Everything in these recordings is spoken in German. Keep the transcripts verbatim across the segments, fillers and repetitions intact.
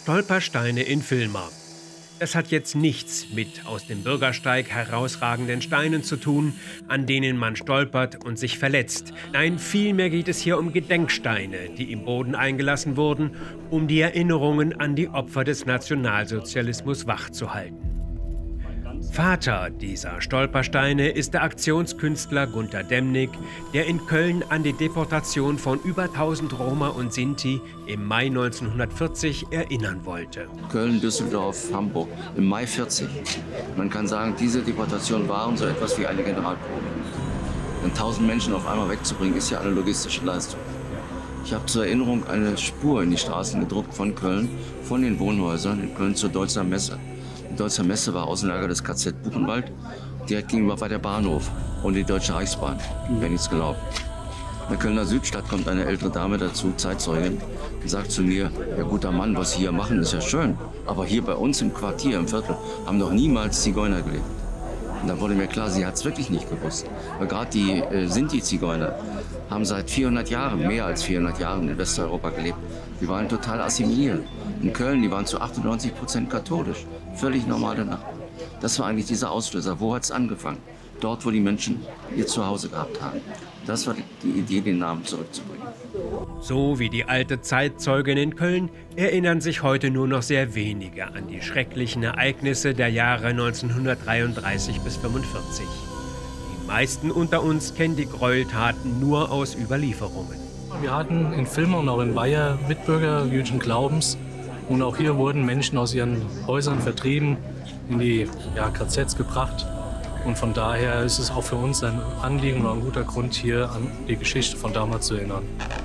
Stolpersteine in Villmar. Das hat jetzt nichts mit aus dem Bürgersteig herausragenden Steinen zu tun, an denen man stolpert und sich verletzt. Nein, vielmehr geht es hier um Gedenksteine, die im Boden eingelassen wurden, um die Erinnerungen an die Opfer des Nationalsozialismus wachzuhalten. Vater dieser Stolpersteine ist der Aktionskünstler Gunter Demnig, der in Köln an die Deportation von über tausend Roma und Sinti im Mai neunzehnhundertvierzig erinnern wollte. Köln, Düsseldorf, Hamburg im Mai vierzig. Man kann sagen, diese Deportation waren so etwas wie eine Generalprobe. Denn tausend Menschen auf einmal wegzubringen, ist ja eine logistische Leistung. Ich habe zur Erinnerung eine Spur in die Straßen gedruckt von Köln, von den Wohnhäusern in Köln zur Deutzer Messe. Die Deutzer Messe war Außenlager des K Z Buchenwald. Direkt gegenüber war der Bahnhof und die Deutsche Reichsbahn. Wer nichts glaubt. In der Kölner Südstadt kommt eine ältere Dame dazu, Zeitzeugin, und sagt zu mir: Ja, guter Mann, was Sie hier machen, ist ja schön. Aber hier bei uns im Quartier, im Viertel, haben doch niemals Zigeuner gelebt. Und dann wurde mir klar, sie hat es wirklich nicht gewusst. Weil gerade die äh, Sinti-Zigeuner haben seit vierhundert Jahren, mehr als vierhundert Jahren in Westeuropa gelebt. Die waren total assimiliert. In Köln, die waren zu achtundneunzig Prozent katholisch. Völlig normale Nachbarn. Das war eigentlich dieser Auslöser. Wo hat es angefangen? Dort, wo die Menschen ihr Zuhause gehabt haben. Das war die Idee, den Namen zurückzubringen. So wie die alte Zeitzeugin in Köln erinnern sich heute nur noch sehr wenige an die schrecklichen Ereignisse der Jahre neunzehnhundertdreiunddreißig bis fünfundvierzig. Die meisten unter uns kennen die Gräueltaten nur aus Überlieferungen. Wir hatten in Villmar und auch in Weiher Mitbürger jüdischen Glaubens. Und auch hier wurden Menschen aus ihren Häusern vertrieben, in die ja, K Zs gebracht. Und von daher ist es auch für uns ein Anliegen und ein guter Grund, hier an die Geschichte von damals zu erinnern.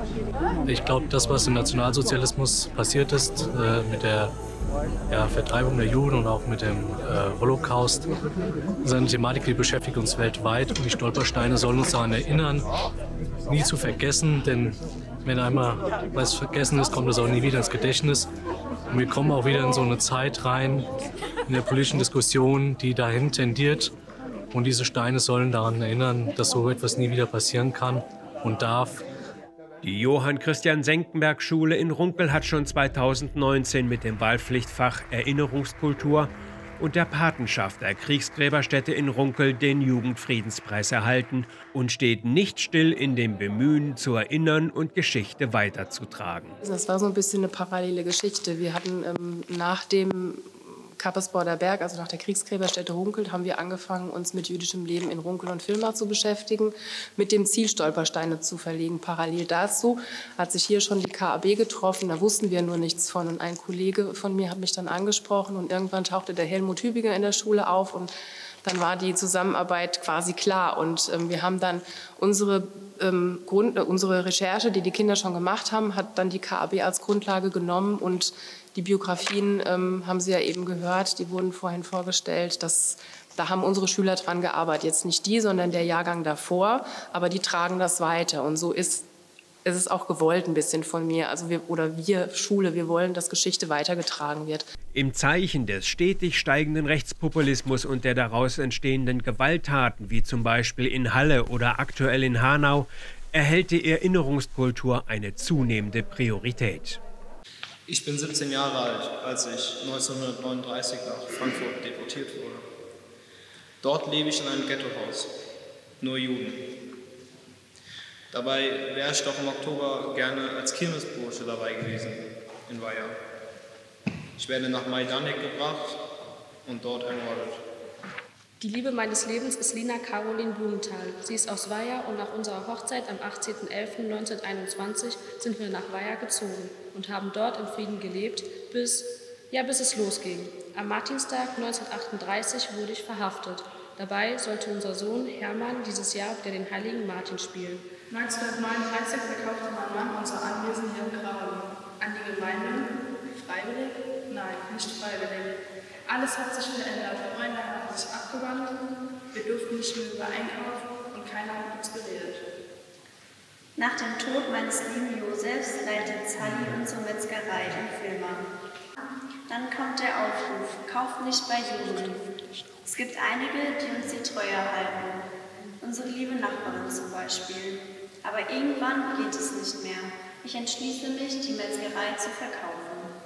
Ich glaube, das, was im Nationalsozialismus passiert ist, äh, mit der ja, Vertreibung der Juden und auch mit dem äh, Holocaust, ist eine Thematik, die beschäftigt uns weltweit. Und die Stolpersteine sollen uns daran erinnern, nie zu vergessen, denn wenn einmal was vergessen ist, kommt es auch nie wieder ins Gedächtnis. Und wir kommen auch wieder in so eine Zeit rein, in der politischen Diskussion, die dahin tendiert. Und diese Steine sollen daran erinnern, dass so etwas nie wieder passieren kann und darf. Die Johann-Christian-Senckenberg-Schule in Runkel hat schon zweitausendneunzehn mit dem Wahlpflichtfach Erinnerungskultur und der Patenschaft der Kriegsgräberstätte in Runkel den Jugendfriedenspreis erhalten und steht nicht still in dem Bemühen, zu erinnern und Geschichte weiterzutragen. Das war so ein bisschen eine parallele Geschichte. Wir hatten ähm, nach dem Kapersborder Berg, also nach der Kriegsgräberstätte Runkel, haben wir angefangen, uns mit jüdischem Leben in Runkel und Villmar zu beschäftigen, mit dem Ziel, Stolpersteine zu verlegen. Parallel dazu hat sich hier schon die K A B getroffen, da wussten wir nur nichts von. Und ein Kollege von mir hat mich dann angesprochen und irgendwann tauchte der Helmut Hübiger in der Schule auf und dann war die Zusammenarbeit quasi klar. Und ähm, wir haben dann unsere, ähm, Grund, äh, unsere Recherche, die die Kinder schon gemacht haben, hat dann die K A B als Grundlage genommen und die Biografien ähm, haben Sie ja eben gehört, die wurden vorhin vorgestellt. Das, da haben unsere Schüler dran gearbeitet. Jetzt nicht die, sondern der Jahrgang davor. Aber die tragen das weiter. Und so ist, ist es auch gewollt ein bisschen von mir. Also wir, oder wir Schule, wir wollen, dass Geschichte weitergetragen wird. Im Zeichen des stetig steigenden Rechtspopulismus und der daraus entstehenden Gewalttaten, wie zum Beispiel in Halle oder aktuell in Hanau, erhält die Erinnerungskultur eine zunehmende Priorität. Ich bin siebzehn Jahre alt, als ich neunzehnhundertneununddreißig nach Frankfurt deportiert wurde. Dort lebe ich in einem Ghettohaus, nur Juden. Dabei wäre ich doch im Oktober gerne als Kirmesbursche dabei gewesen in Weiher. Ich werde nach Majdanek gebracht und dort ermordet. Die Liebe meines Lebens ist Lina Caroline Blumenthal. Sie ist aus Weiher und nach unserer Hochzeit am achtzehnten elften neunzehnhunderteinundzwanzig sind wir nach Weiher gezogen und haben dort in Frieden gelebt, bis, ja, bis es losging. Am Martinstag neunzehnhundertachtunddreißig wurde ich verhaftet. Dabei sollte unser Sohn Hermann dieses Jahr wieder den heiligen Martin spielen. neunzehnhundertneununddreißig verkaufte mein Mann unser Anwesen hier in Graben. An die Gemeinde? Freiwillig? Nein, nicht freiwillig. Alles hat sich verändert. Freunde haben sich abgewandt, wir durften nicht mehr über einkaufen und keiner hat uns geredet. Nach dem Tod meines lieben Josefs leitet Sally unsere Metzgerei in Villmar. Dann kommt der Aufruf, kauft nicht bei Juden. Es gibt einige, die uns die Treue halten. Unsere liebe Nachbarin zum Beispiel. Aber irgendwann geht es nicht mehr. Ich entschließe mich, die Metzgerei zu verkaufen.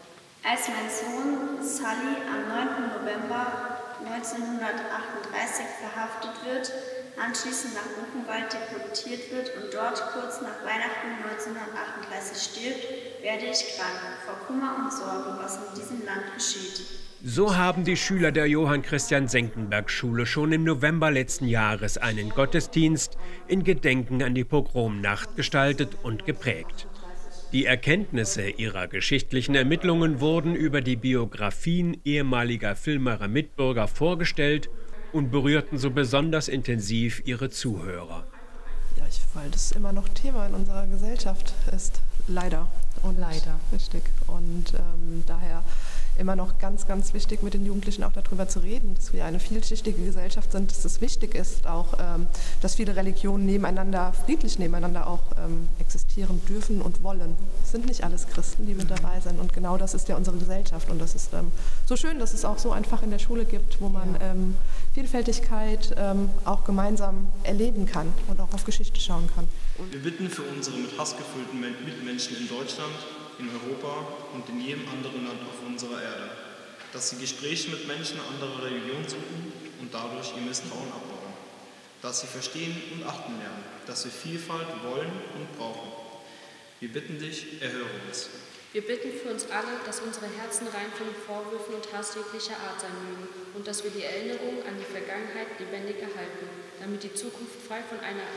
Als mein Sohn Sully am neunten November neunzehnhundertachtunddreißig verhaftet wird, anschließend nach Buchenwald deportiert wird und dort kurz nach Weihnachten neunzehnhundertachtunddreißig stirbt, werde ich krank vor Kummer und Sorgen, was in diesem Land geschieht. So haben die Schüler der Johann-Christian-Senckenberg-Schule schon im November letzten Jahres einen Gottesdienst in Gedenken an die Pogromnacht gestaltet und geprägt. Die Erkenntnisse ihrer geschichtlichen Ermittlungen wurden über die Biografien ehemaliger Villmerer Mitbürger vorgestellt und berührten so besonders intensiv ihre Zuhörer. Ja, ich, weil das immer noch Thema in unserer Gesellschaft ist, leider. Und leider. Richtig. Und ähm, daher immer noch ganz, ganz wichtig, mit den Jugendlichen auch darüber zu reden, dass wir eine vielschichtige Gesellschaft sind, dass es wichtig ist, auch, ähm, dass viele Religionen nebeneinander, friedlich nebeneinander auch ähm, existieren dürfen und wollen. Es sind nicht alles Christen, die mit dabei sind, und genau das ist ja unsere Gesellschaft, und das ist ähm, so schön, dass es auch so ein Fach in der Schule gibt, wo man ähm, Vielfältigkeit ähm, auch gemeinsam erleben kann und auch auf Geschichte schauen kann. Wir bitten für unsere mit Hass gefüllten Mitmenschen in Deutschland, in Europa und in jedem anderen Land auf unserer Erde, dass sie Gespräche mit Menschen anderer Religion suchen und dadurch ihr Misstrauen abbauen, dass sie verstehen und achten lernen, dass wir Vielfalt wollen und brauchen. Wir bitten dich, erhöre uns. Wir bitten für uns alle, dass unsere Herzen rein von Vorwürfen und Hass jeglicher Art sein mögen und dass wir die Erinnerung an die Vergangenheit lebendig erhalten, damit die Zukunft frei von einer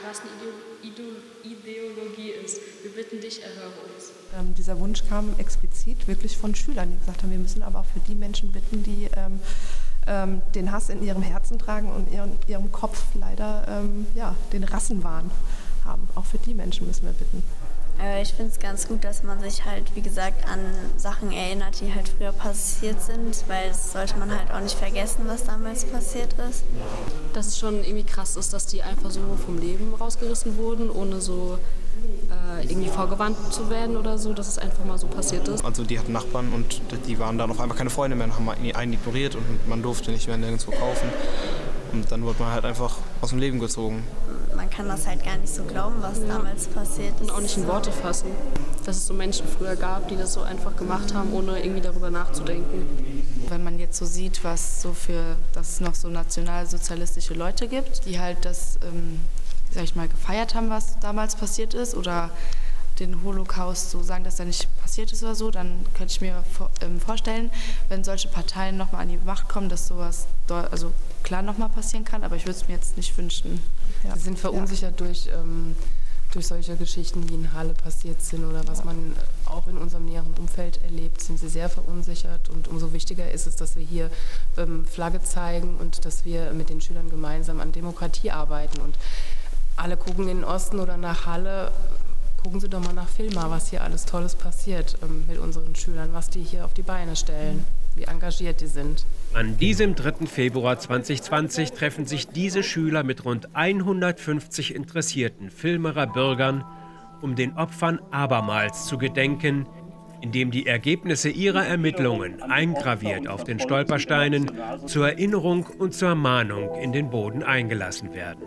Rassenideologie ist. Wir bitten dich, erhöre uns. Ähm, dieser Wunsch kam explizit wirklich von Schülern, die gesagt haben, wir müssen aber auch für die Menschen bitten, die ähm, ähm, den Hass in ihrem Herzen tragen und in ihrem, ihrem Kopf leider ähm, ja, den Rassenwahn haben. Auch für die Menschen müssen wir bitten. Ich finde es ganz gut, dass man sich halt, wie gesagt, an Sachen erinnert, die halt früher passiert sind, weil das sollte man halt auch nicht vergessen, was damals passiert ist. Dass es schon irgendwie krass ist, dass die einfach so vom Leben rausgerissen wurden, ohne so äh, irgendwie vorgewarnt zu werden oder so, dass es einfach mal so passiert ist. Also die hatten Nachbarn und die waren dann auf einmal keine Freunde mehr, haben einen ignoriert und man durfte nicht mehr nirgendwo kaufen. Und dann wurde man halt einfach aus dem Leben gezogen. Man kann das halt gar nicht so glauben, was ja. damals passiert ist. Und auch nicht in Worte fassen, dass es so Menschen früher gab, die das so einfach gemacht haben, ohne irgendwie darüber nachzudenken. Wenn man jetzt so sieht, was so für, dass es noch so nationalsozialistische Leute gibt, die halt das, ähm, sag ich mal, gefeiert haben, was damals passiert ist, oder den Holocaust so sagen, dass der nicht passiert ist oder so, dann könnte ich mir vor, ähm, vorstellen, wenn solche Parteien nochmal an die Macht kommen, dass sowas also klar nochmal passieren kann, aber ich würde es mir jetzt nicht wünschen. Ja. Sie sind verunsichert ja. durch, ähm, durch solche Geschichten, die in Halle passiert sind oder was ja. man auch in unserem näheren Umfeld erlebt, sind sie sehr verunsichert, und umso wichtiger ist es, dass wir hier ähm, Flagge zeigen und dass wir mit den Schülern gemeinsam an Demokratie arbeiten, und alle gucken in den Osten oder nach Halle. Gucken Sie doch mal nach Villmar, was hier alles Tolles passiert ähm, mit unseren Schülern, was die hier auf die Beine stellen, wie engagiert die sind. An diesem dritten Februar zweitausendzwanzig treffen sich diese Schüler mit rund hundertfünfzig interessierten Villmerer Bürgern, um den Opfern abermals zu gedenken, indem die Ergebnisse ihrer Ermittlungen eingraviert auf den Stolpersteinen zur Erinnerung und zur Mahnung in den Boden eingelassen werden.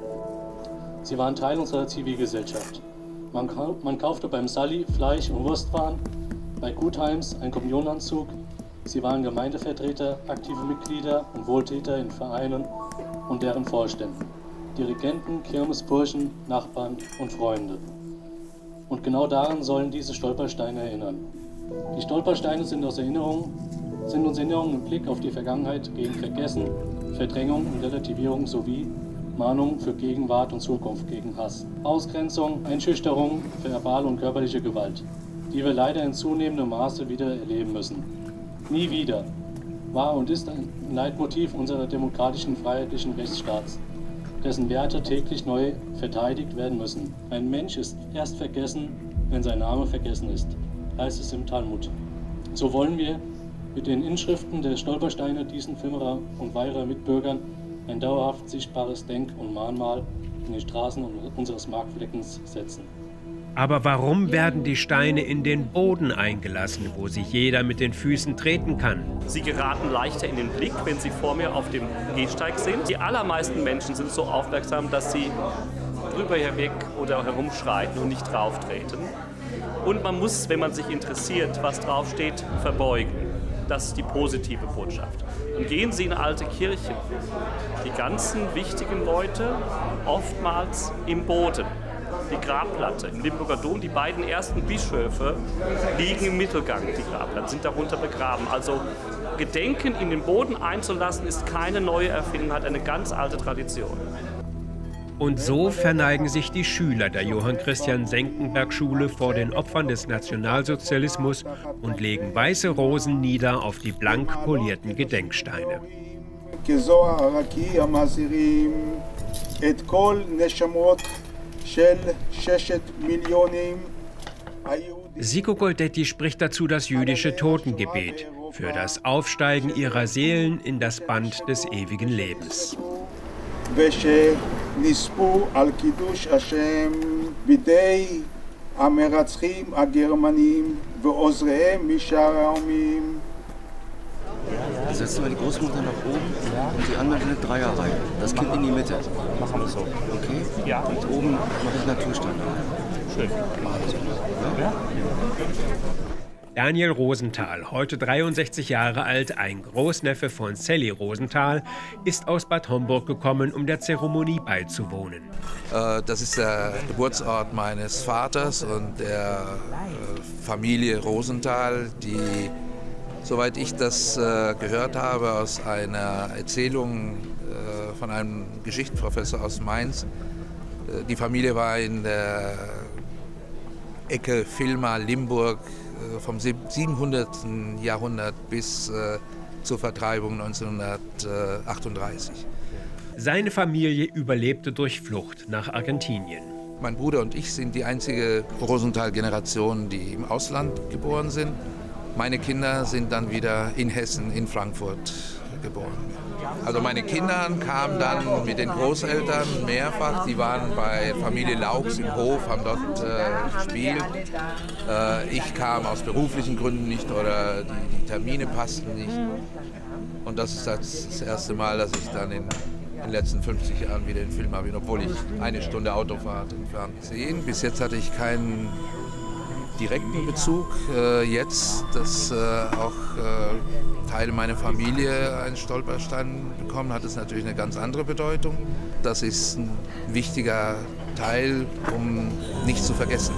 Sie waren Teil unserer Zivilgesellschaft. Man, man kaufte beim Sully Fleisch und Wurstwaren, bei Gutheims ein Kommunionanzug. Sie waren Gemeindevertreter, aktive Mitglieder und Wohltäter in Vereinen und deren Vorständen, Dirigenten, Kirmesburschen, Nachbarn und Freunde. Und genau daran sollen diese Stolpersteine erinnern. Die Stolpersteine sind, aus Erinnerung, sind uns Erinnerungen im Blick auf die Vergangenheit gegen Vergessen, Verdrängung und Relativierung sowie Mahnung für Gegenwart und Zukunft gegen Hass, Ausgrenzung, Einschüchterung, verbale und körperliche Gewalt, die wir leider in zunehmendem Maße wieder erleben müssen. Nie wieder war und ist ein Leitmotiv unserer demokratischen, freiheitlichen Rechtsstaats, dessen Werte täglich neu verteidigt werden müssen. Ein Mensch ist erst vergessen, wenn sein Name vergessen ist, heißt es im Talmud. So wollen wir mit den Inschriften der Stolpersteine diesen Villmerer und Weiherer Mitbürgern ein dauerhaft sichtbares Denk- und Mahnmal in die Straßen unseres Marktfleckens setzen. Aber warum werden die Steine in den Boden eingelassen, wo sich jeder mit den Füßen treten kann? Sie geraten leichter in den Blick, wenn sie vor mir auf dem Gehsteig sind. Die allermeisten Menschen sind so aufmerksam, dass sie drüber herweg oder herumschreiten und nicht drauftreten. Und man muss, wenn man sich interessiert, was draufsteht, verbeugen. das ist die positive Botschaft. Und gehen Sie in alte Kirchen, die ganzen wichtigen Leute oftmals im Boden. Die Grabplatte im Limburger Dom, die beiden ersten Bischöfe liegen im Mittelgang, die Grabplatten sind darunter begraben. Also Gedenken in den Boden einzulassen, ist keine neue Erfindung, hat eine ganz alte Tradition. Und so verneigen sich die Schüler der Johann Christian Senckenberg Schule vor den Opfern des Nationalsozialismus und legen weiße Rosen nieder auf die blank polierten Gedenksteine. Siko Goldetti spricht dazu das jüdische Totengebet für das Aufsteigen ihrer Seelen in das Band des ewigen Lebens. Dann setzen wir die Großmutter nach oben und die anderen in eine Dreierreihe. Das Kind in die Mitte. Machen wir so. Okay? Ja. Und oben mache ich Naturstand. Schön. Ja? Daniel Rosenthal, heute dreiundsechzig Jahre alt, ein Großneffe von Sally Rosenthal, ist aus Bad Homburg gekommen, um der Zeremonie beizuwohnen. Das ist der Geburtsort meines Vaters und der Familie Rosenthal, die, soweit ich das gehört habe, aus einer Erzählung von einem Geschichtsprofessor aus Mainz, die Familie war in der Ecke Villmar-Limburg vom siebenhundertsten Jahrhundert bis äh, zur Vertreibung neunzehnhundertachtunddreißig. Seine Familie überlebte durch Flucht nach Argentinien. Mein Bruder und ich sind die einzige Rosenthal-Generation, die im Ausland geboren sind. Meine Kinder sind dann wieder in Hessen, in Frankfurt geboren. Also meine Kinder kamen dann mit den Großeltern mehrfach. Die waren bei Familie Laux im Hof, haben dort äh, gespielt. Äh, ich kam aus beruflichen Gründen nicht oder die, die Termine passten nicht. Und das ist das, das erste Mal, dass ich dann in den letzten fünfzig Jahren wieder in Villmar bin, obwohl ich eine Stunde Autofahrt entfernt bin. Bis jetzt hatte ich keinen direkten Bezug. Äh, jetzt, dass äh, auch äh, Teile meiner Familie einen Stolperstein bekommen, hat es natürlich eine ganz andere Bedeutung. Das ist ein wichtiger Teil, um nicht zu vergessen.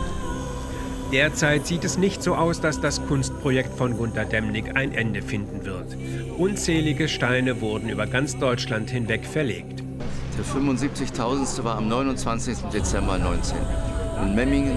Derzeit sieht es nicht so aus, dass das Kunstprojekt von Gunter Demnig ein Ende finden wird. Unzählige Steine wurden über ganz Deutschland hinweg verlegt. Der fünfundsiebzigtausendste war am neunundzwanzigsten Dezember neunzehn in Memmingen.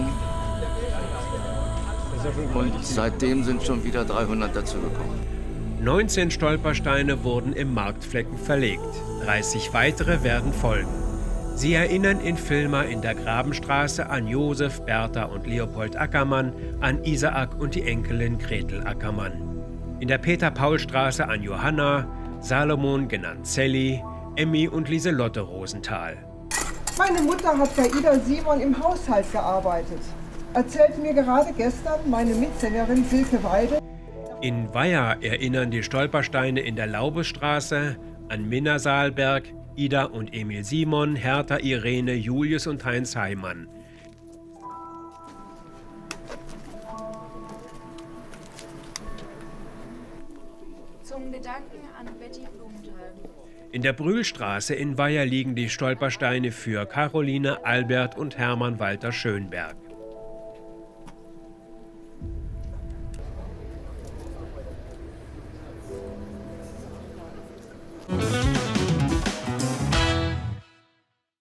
Und seitdem sind schon wieder dreihundert dazugekommen. neunzehn Stolpersteine wurden im Marktflecken verlegt. dreißig weitere werden folgen. Sie erinnern in Villmar in der Grabenstraße an Josef, Bertha und Leopold Ackermann, an Isaak und die Enkelin Gretel Ackermann. In der Peter-Paul-Straße an Johanna, Salomon genannt Sally, Emmy und Lieselotte Rosenthal. Meine Mutter hat bei Ida Simon im Haushalt gearbeitet. Erzählte mir gerade gestern meine Mitsängerin Silke Weide. In Weiher erinnern die Stolpersteine in der Laubesstraße an Minna Saalberg, Ida und Emil Simon, Hertha, Irene, Julius und Heinz Heimann. Zum Gedanken an Betty Blumenthal. In der Brühlstraße in Weiher liegen die Stolpersteine für Caroline, Albert und Hermann Walter Schönberg.